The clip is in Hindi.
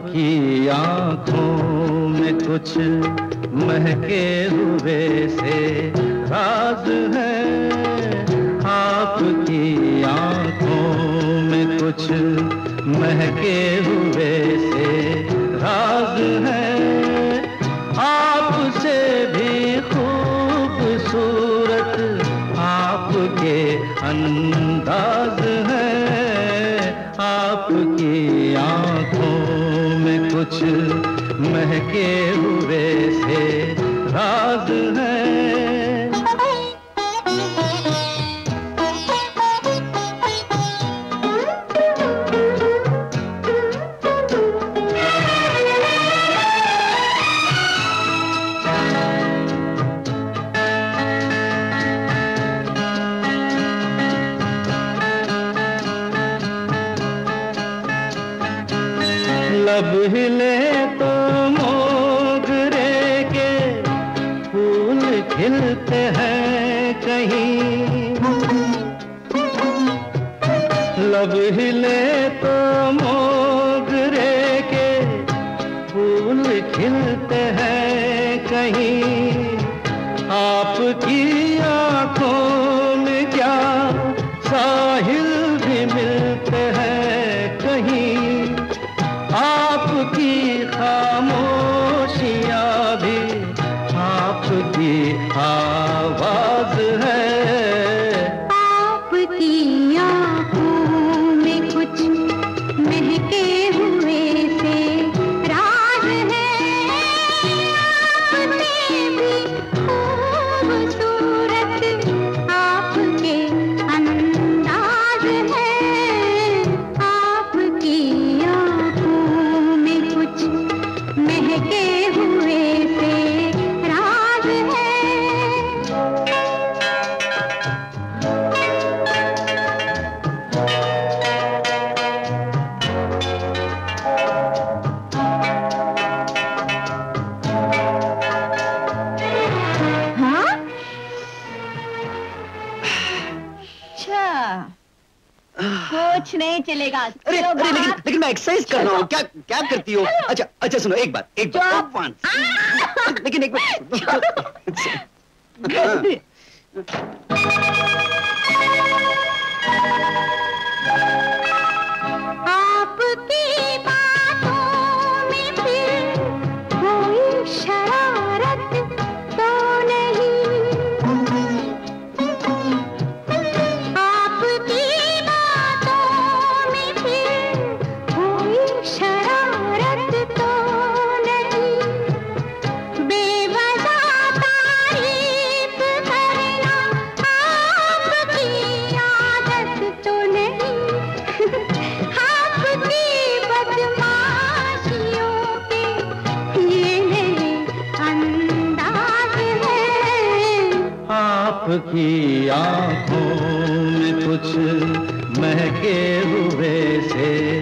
आपकी आँखों में कुछ महके हुए से राज है, आपकी आँखों में कुछ महके हुए से राज है, आपसे भी खूबसूरत आपके अंदाज है, आपकी आँखों में कुछ महके हुए से राज है। लब हिले तो मोगरे के फूल खिलते हैं कहीं, लब हिले तो मोगरे के फूल खिलते हैं कहीं, आपकी आँखों में क्या साहिल भी मिलते हैं कहीं, आपकी खामोशियाँ भी आपकी आवाज है, आपकी आँखों में कुछ महके हुए से राज है, आपसे भी खूबसूरत आपके अंदाज है, आपकी महके हुए से राज है। हाँ? अच्छा, कुछ नहीं चलेगा। अरे लेकिन मैं एक्सरसाइज कर रहा हूँ। क्या क्या करती हो? अच्छा सुनो, एक बात लेकिन एक आपकी बातों में फिर कोई शरारत तो नहीं, आपकी बातों में फिर कोई शरारत तो नहीं, बेवजह तारीफ करना आपकी आदत तो नहीं, आपकी बदमाशियों के ये मेरे अंदाज है, आपकी आँखों में कुछ महके हुए से